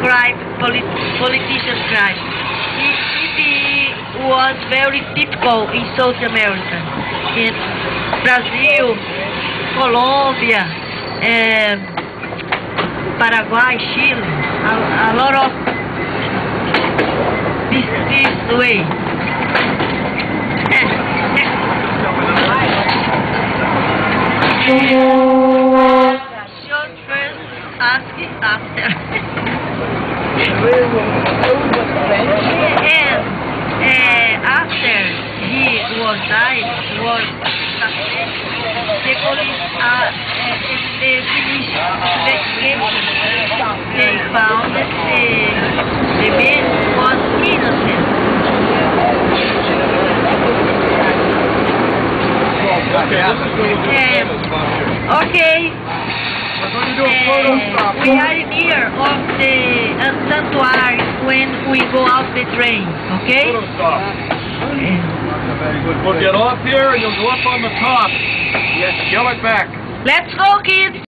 crime, politician crime. It was very typical in South America, in Brazil, Colombia, Paraguay, Chile, a lot of this way. Should first ask it after. And after he was died, the police they finished investigation. They found that the man was innocent. Okay. We are near of the sanctuary when we go out the train, okay? We'll get off here and you'll go up on the top. Yes, yell it back. Let's go, kids!